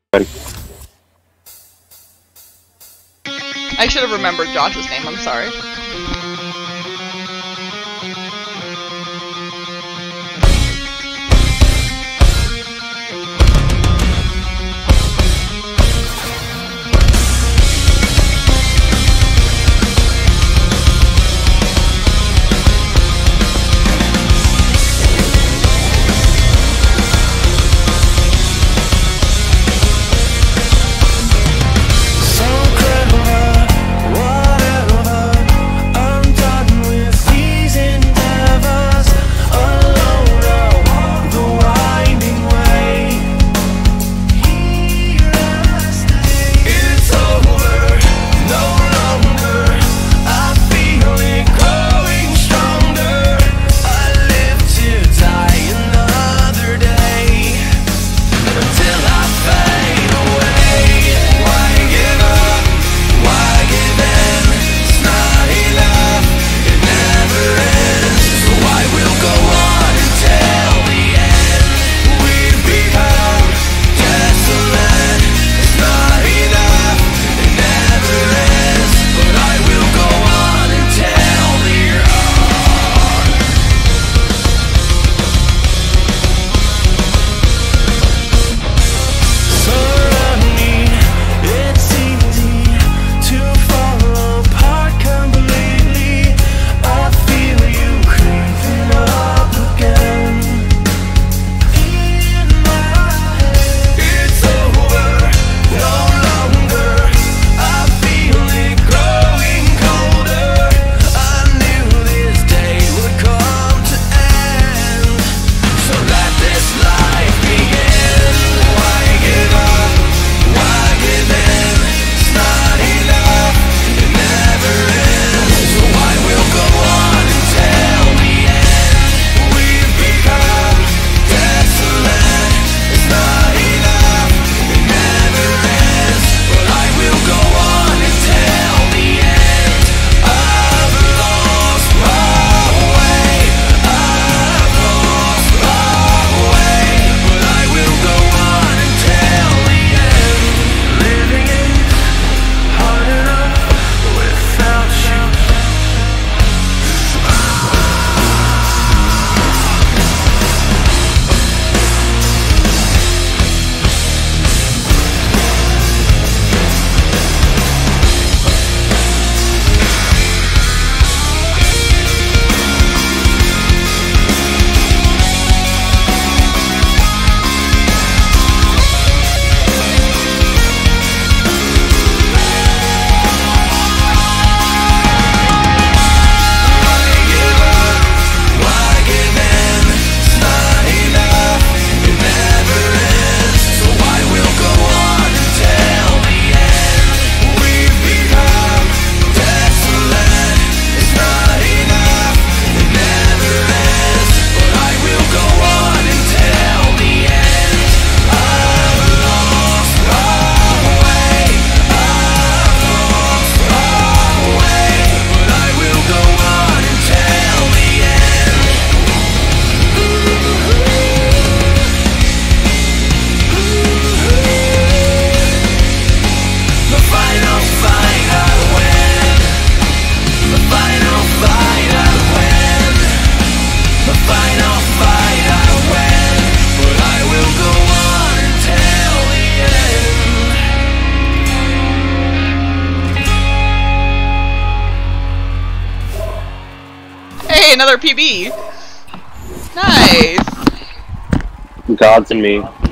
I should have remembered Josh's name, I'm sorry. Hey, another PB! Nice! Gods and me.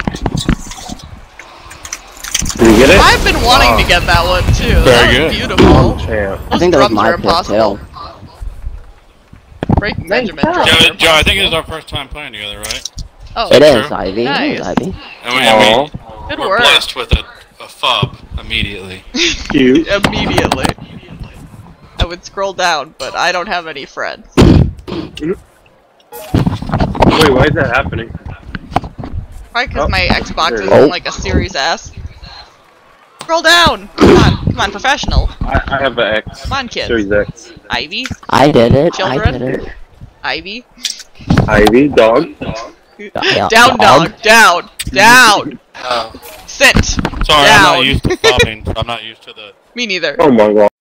Did you get it? I've been wanting to get that one too. Very That good. was beautiful. I think that was Drums my are pick impossible. too. Breaking Benjamin drums are Joe, I think impossible. it is our first time playing together, right? Oh, It True. is, Ivy. Nice. It is, Ivy. And good we're work. blessed with a fob immediately. Cute. Immediately. I would scroll down, but I don't have any friends. Wait, why is that happening? Probably because my Xbox is Oh. on like a Series S. Scroll down! Come on, professional. I have an X. Come on, kids. Series X. Ivy? I did it. Children? I did it. Ivy? Ivy, dog. Down, dog. Down. Down. Sit. Sorry, Down. I'm not used to fobbing. I'm not used to the... Me neither. Oh my god.